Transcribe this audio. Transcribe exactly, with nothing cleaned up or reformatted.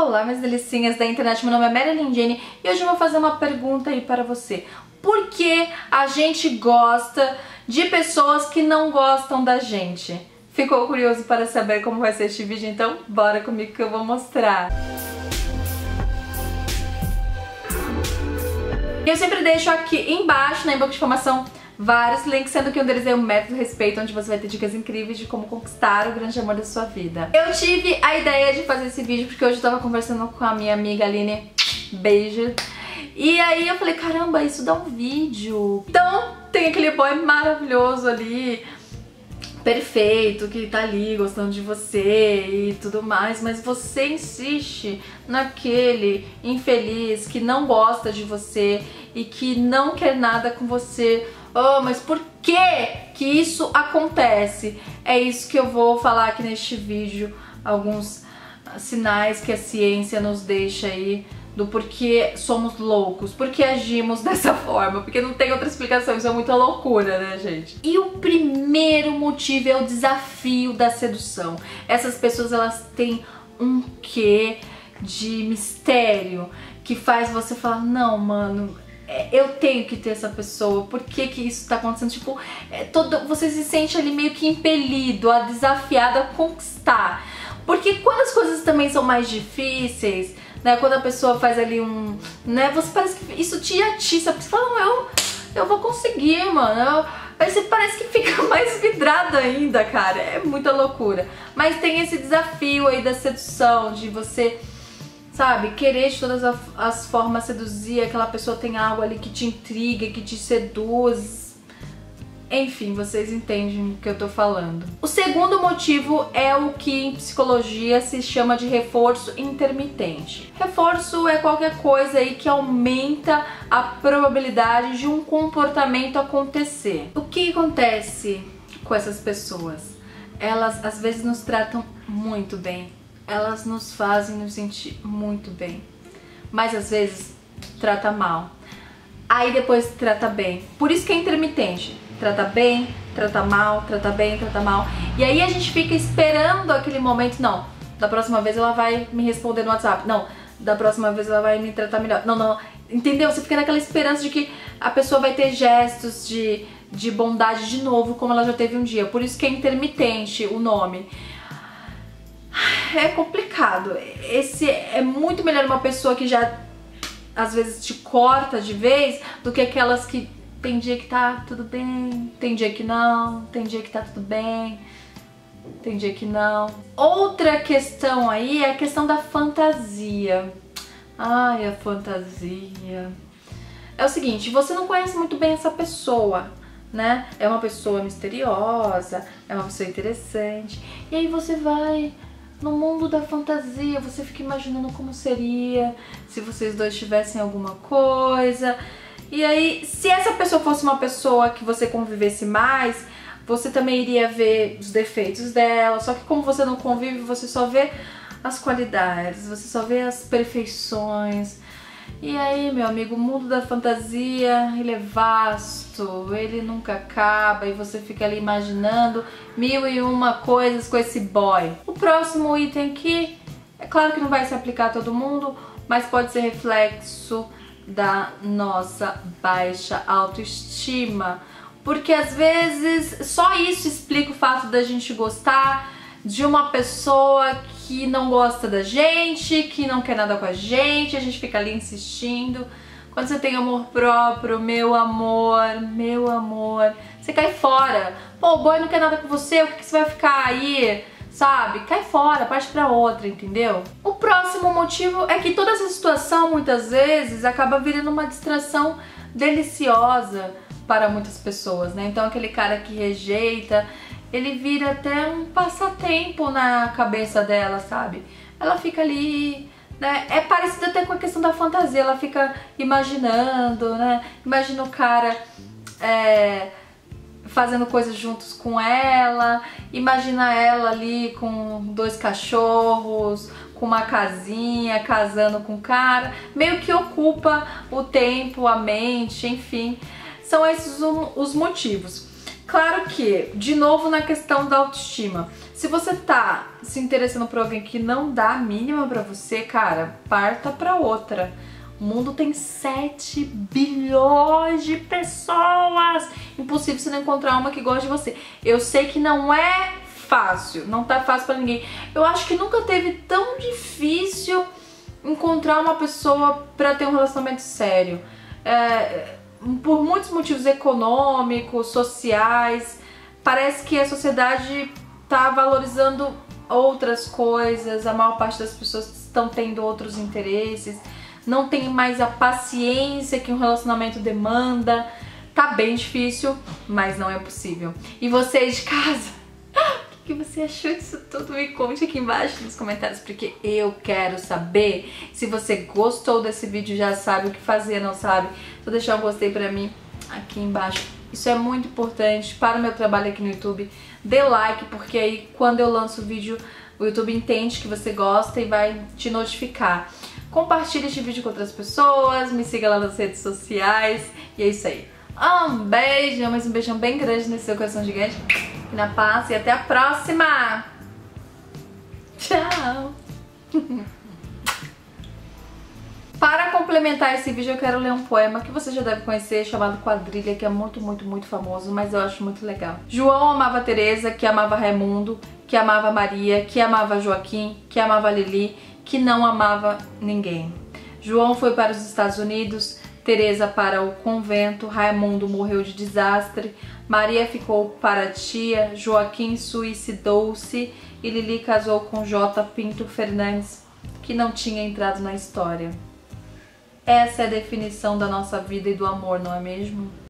Olá, minhas delicinhas da internet, meu nome é Marilyn Jane e hoje eu vou fazer uma pergunta aí para você. Por que a gente gosta de pessoas que não gostam da gente? Ficou curioso para saber como vai ser este vídeo? Então bora comigo que eu vou mostrar. Eu sempre deixo aqui embaixo na inbox de informação vários links, sendo que um deles é o Método Respeito, onde você vai ter dicas incríveis de como conquistar o grande amor da sua vida. Eu tive a ideia de fazer esse vídeo porque hoje eu tava conversando com a minha amiga Aline, beijo, e aí eu falei, caramba, isso dá um vídeo. Então tem aquele boy maravilhoso ali, perfeito, que tá ali gostando de você e tudo mais, mas você insiste naquele infeliz que não gosta de você e que não quer nada com você. Oh, mas por que que isso acontece? É isso que eu vou falar aqui neste vídeo, alguns sinais que a ciência nos deixa aí do porquê somos loucos, porque agimos dessa forma, porque não tem outra explicação, isso é muita loucura, né, gente? E o primeiro motivo é o desafio da sedução. Essas pessoas, elas têm um quê de mistério que faz você falar, não, mano, eu tenho que ter essa pessoa, por que que isso tá acontecendo? Tipo, é todo, você se sente ali meio que impelido, a desafiado a conquistar. Porque quando as coisas também são mais difíceis, né, quando a pessoa faz ali um, né, você parece que isso te atiça, você fala, não, eu, eu vou conseguir, mano, eu, aí você parece que fica mais vidrado ainda, cara, é muita loucura. Mas tem esse desafio aí da sedução, de você, sabe, querer de todas as formas seduzir, aquela pessoa tem algo ali que te intriga, que te seduz. Enfim, vocês entendem o que eu tô falando. O segundo motivo é o que em psicologia se chama de reforço intermitente. Reforço é qualquer coisa aí que aumenta a probabilidade de um comportamento acontecer. O que acontece com essas pessoas? Elas às vezes nos tratam muito bem. Elas nos fazem nos sentir muito bem, mas às vezes trata mal, aí depois trata bem. Por isso que é intermitente, trata bem, trata mal, trata bem, trata mal, e aí a gente fica esperando aquele momento, não, da próxima vez ela vai me responder no WhatsApp, não, da próxima vez ela vai me tratar melhor, não, não, entendeu? Você fica naquela esperança de que a pessoa vai ter gestos de, de bondade de novo, como ela já teve um dia, por isso que é intermitente o nome. É complicado. Esse é muito melhor uma pessoa que já às vezes te corta de vez do que aquelas que tem dia que tá tudo bem, tem dia que não, tem dia que tá tudo bem, tem dia que não. Outra questão aí é a questão da fantasia. Ai, a fantasia. É o seguinte, você não conhece muito bem essa pessoa, né? É uma pessoa misteriosa, é uma pessoa interessante, e aí você vai no mundo da fantasia, você fica imaginando como seria se vocês dois tivessem alguma coisa. E aí, se essa pessoa fosse uma pessoa que você convivesse mais, você também iria ver os defeitos dela. Só que como você não convive, você só vê as qualidades, você só vê as perfeições. E aí, meu amigo, o mundo da fantasia, ele é vasto, ele nunca acaba e você fica ali imaginando mil e uma coisas com esse boy. O próximo item aqui, é claro que não vai se aplicar a todo mundo, mas pode ser reflexo da nossa baixa autoestima. Porque às vezes só isso explica o fato da gente gostar de uma pessoa que não gosta da gente, que não quer nada com a gente, a gente fica ali insistindo. Quando você tem amor próprio, meu amor, meu amor, você cai fora. Pô, o boy não quer nada com você, o que, que você vai ficar aí, sabe? Cai fora, parte pra outra, entendeu? O próximo motivo é que toda essa situação, muitas vezes, acaba virando uma distração deliciosa para muitas pessoas, né? Então aquele cara que rejeita, ele vira até um passatempo na cabeça dela, sabe? Ela fica ali, né? É parecido até com a questão da fantasia, ela fica imaginando, né? Imagina o cara é, fazendo coisas juntos com ela, imagina ela ali com dois cachorros, com uma casinha, casando com o cara, meio que ocupa o tempo, a mente, enfim. São esses os motivos. Claro que, de novo, na questão da autoestima, Se você tá se interessando por alguém que não dá a mínima pra você, cara, parta pra outra. O mundo tem sete bilhões de pessoas. Impossível você não encontrar uma que goste de você. Eu sei que não é fácil, não tá fácil pra ninguém. Eu acho que nunca teve tão difícil encontrar uma pessoa pra ter um relacionamento sério. É, por muitos motivos econômicos, sociais, parece que a sociedade tá valorizando outras coisas, a maior parte das pessoas estão tendo outros interesses, não tem mais a paciência que um relacionamento demanda. Tá bem difícil, mas não é possível. E você de casa, o que você achou disso tudo? Me conte aqui embaixo nos comentários, porque eu quero saber. Se você gostou desse vídeo, já sabe o que fazer, não sabe? Vou deixar um gostei pra mim aqui embaixo. Isso é muito importante para o meu trabalho aqui no YouTube. Dê like, porque aí quando eu lanço o vídeo, o YouTube entende que você gosta e vai te notificar. Compartilhe este vídeo com outras pessoas, me siga lá nas redes sociais. E é isso aí. Um beijo, mas um beijão bem grande nesse seu coração gigante. E na paz, e até a próxima! Tchau! Para complementar esse vídeo, eu quero ler um poema que você já deve conhecer, chamado Quadrilha, que é muito, muito, muito famoso, mas eu acho muito legal. João amava Teresa, que amava Raimundo, que amava Maria, que amava Joaquim, que amava Lili, que não amava ninguém. João foi para os Estados Unidos, Teresa para o convento, Raimundo morreu de desastre, Maria ficou para a tia, Joaquim suicidou-se e Lili casou com J. Pinto Fernandes, que não tinha entrado na história. Essa é a definição da nossa vida e do amor, não é mesmo?